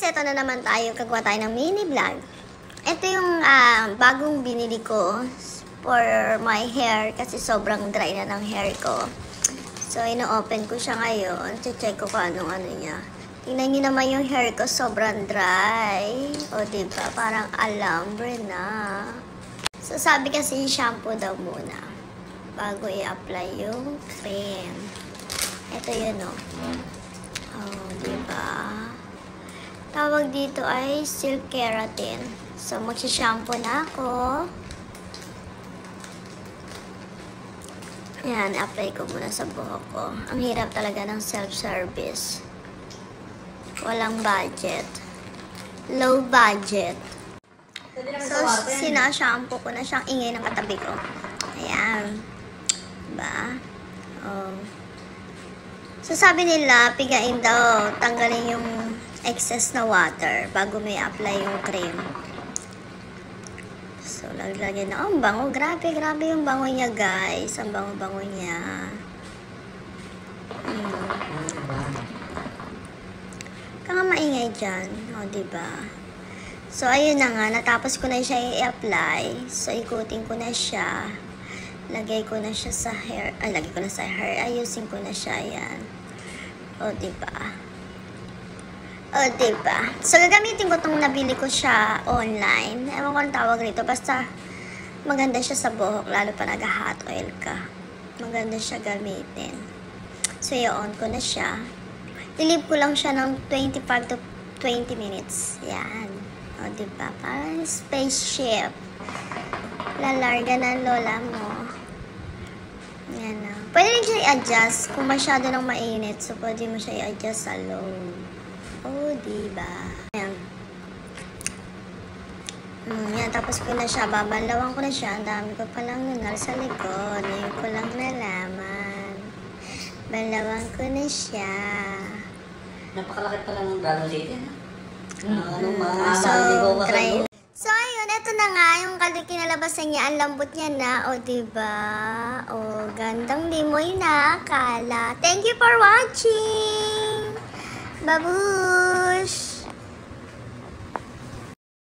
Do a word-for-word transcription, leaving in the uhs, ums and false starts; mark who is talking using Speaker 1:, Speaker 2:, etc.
Speaker 1: Eto na naman tayo, kagawa tayo ng mini vlog. Ito yung uh, bagong binili ko for my hair kasi sobrang dry na ng hair ko. So, ino-open ko siya ngayon. Check ko kung anong ano niya. Tingnan niyo naman yung hair ko, sobrang dry. O, diba? Parang alambre na. So, sabi kasi shampoo daw muna bago i-apply yung cream. Ito yun, o. Oh, diba? Tawag dito ay silk keratin. So, magsishampoo na ako. Ayan, apply ko muna sa buhok ko. Ang hirap talaga ng self-service. Walang budget. Low budget. So, sinashampoo ko na siyang ingay ng katabi ko. Ayan. Diba? Oh. So, sabi nila, pigain daw, tanggalin yung excess na water bago may apply yung cream. So, lagyan na. Oh, ang bango. Grabe, grabe yung bango niya, guys. Ang bango-bango niya. Hmm. Kaka maingay dyan. O, oh, diba? So, ayun na nga. Natapos ko na siya i-apply. So, ikutin ko na siya. Lagay ko na siya sa hair. Ay, lagay ko na sa hair. Ayusin ko na siya. Ayan. O, oh, diba? O, oh, diba? So, gagamitin ko itong nabili ko siya online. Ewan ko ang tawag rito. Basta, maganda siya sa buhok. Lalo pa nag-hot oil ka. Maganda siya gamitin. So, i-on ko na siya. I-leave ko lang siya ng twenty-five to twenty minutes. Yan. O, oh, diba? Parang spaceship. Lalarga ng lola mo. Yan na. Pwede rin siya i-adjust. Kung masyado nang mainit, so pwede mo siya i-adjust sa low. Oh, diba? Ayan. Mm, yan, tapos ko na siya. Babanlawan ko na siya. Ang dami ko palang nunal sa likod. Ngayon ko lang nalaman. Banlawan ko na siya.
Speaker 2: Napakalaki pala ng Dragon City, ha?
Speaker 1: Mm. Ano, uh, so, try. So, ayun. Ito na nga. Yung kinalabasan niya. Ang lambot niya na. O, diba? O, gandang limoy na. Kala. Thank you for watching! Babush!